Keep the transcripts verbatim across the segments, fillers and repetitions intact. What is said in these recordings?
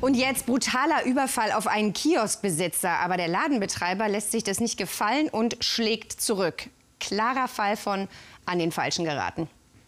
Und jetzt brutaler Überfall auf einen Kioskbesitzer. Aber der Ladenbetreiber lässt sich das nicht gefallen und schlägt zurück. Klarer Fall von an den Falschen geraten.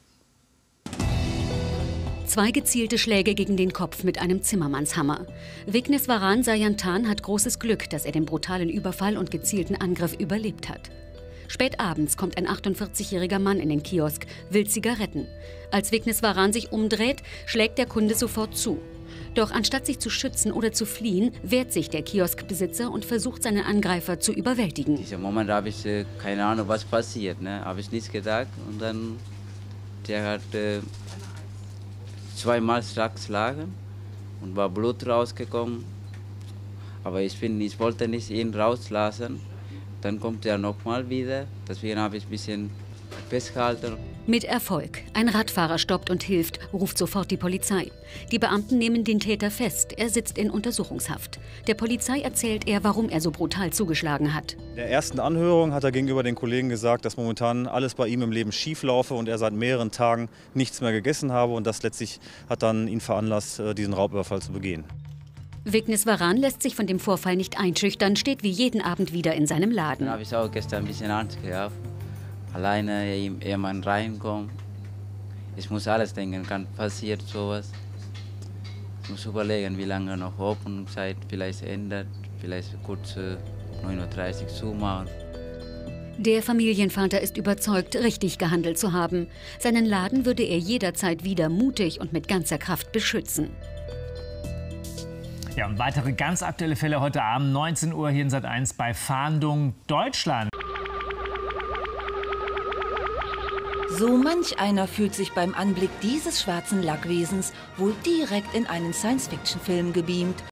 Zwei gezielte Schläge gegen den Kopf mit einem Zimmermannshammer. Vigneswaran Sayantan hat großes Glück, dass er den brutalen Überfall und gezielten Angriff überlebt hat. Spät abends kommt ein achtundvierzigjähriger Mann in den Kiosk, will Zigaretten. Als Vigneswaran sich umdreht, schlägt der Kunde sofort zu. Doch anstatt sich zu schützen oder zu fliehen, wehrt sich der Kioskbesitzer und versucht, seinen Angreifer zu überwältigen. In diesem Moment habe ich äh, keine Ahnung, was passiert. Ne? Habe ich nichts gedacht. Und dann, der hat äh, zweimal stark geschlagen und war Blut rausgekommen. Aber ich, bin, ich wollte nicht ihn rauslassen. Dann kommt er nochmal wieder. Deswegen habe ich ein bisschen festgehalten. Mit Erfolg. Ein Radfahrer stoppt und hilft, ruft sofort die Polizei. Die Beamten nehmen den Täter fest. Er sitzt in Untersuchungshaft. Der Polizei erzählt er, warum er so brutal zugeschlagen hat. In der ersten Anhörung hat er gegenüber den Kollegen gesagt, dass momentan alles bei ihm im Leben schief laufe und er seit mehreren Tagen nichts mehr gegessen habe. Und das letztlich hat dann ihn veranlasst, diesen Raubüberfall zu begehen. Vigneswaran lässt sich von dem Vorfall nicht einschüchtern, steht wie jeden Abend wieder in seinem Laden. Dann habe ich auch gestern ein bisschen Angst gehabt. Alleine jemand reinkommt. Ich muss alles denken, kann passiert sowas. Ich muss überlegen, wie lange noch Open-Zeit vielleicht ändert. Vielleicht kurz äh, neun Uhr dreißig zumachen. Der Familienvater ist überzeugt, richtig gehandelt zu haben. Seinen Laden würde er jederzeit wieder mutig und mit ganzer Kraft beschützen. Ja, und weitere ganz aktuelle Fälle heute Abend, neunzehn Uhr hier in Sat eins bei Fahndung Deutschland. So manch einer fühlt sich beim Anblick dieses schwarzen Lackwesens wohl direkt in einen Science-Fiction-Film gebeamt.